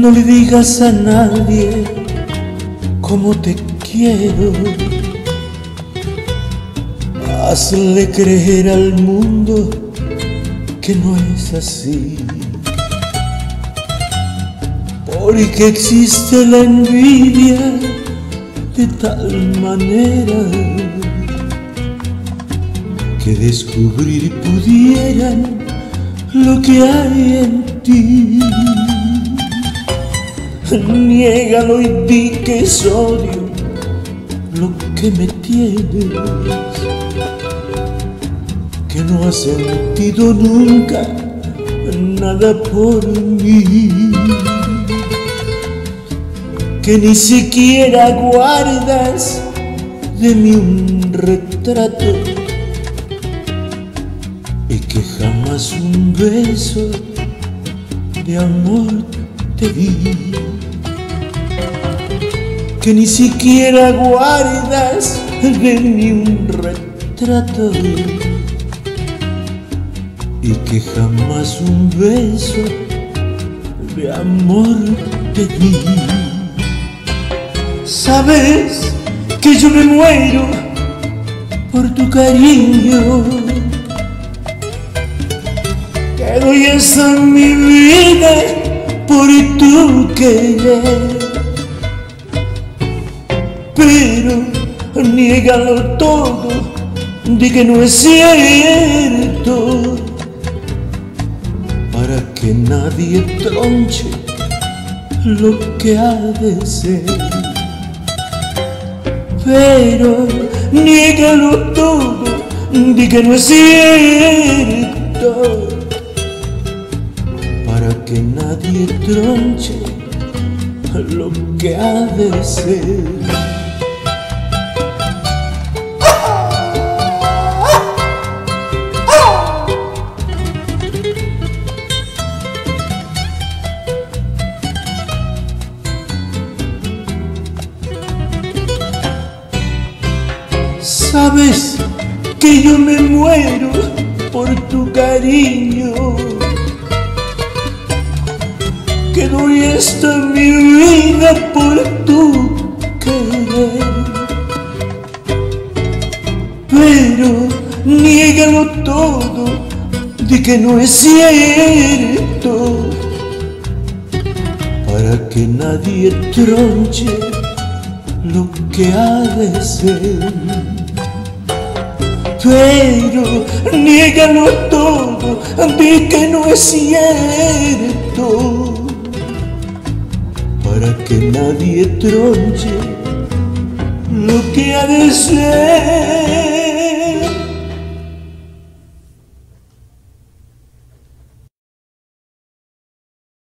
No le digas a nadie cómo te quiero. Hazle creer al mundo que no es así, porque existe la envidia de tal manera que descubrir pudieran lo que hay en ti. Niégalo y di que es odio lo que me tienes, que no has sentido nunca nada por mí, que ni siquiera guardas de mí un retrato y que jamás un beso de amor te di, que ni siquiera guardas de mí un retrato y que jamás un beso de amor te di. Sabes que yo me muero por tu cariño, que doy esa mi vida por tu querer, pero niégalo todo, di que no es cierto, para que nadie tronche lo que ha de ser. Pero niégalo todo, di que no es cierto, para que nadie tronche lo que ha de ser. Sabes que yo me muero por tu cariño, que doy esta mi vida por tu querer, pero niégalo todo, di que no es cierto, para que nadie tronche lo que ha de ser. Pero niégalo todo, di que no es cierto, para que nadie tronche lo que ha de ser.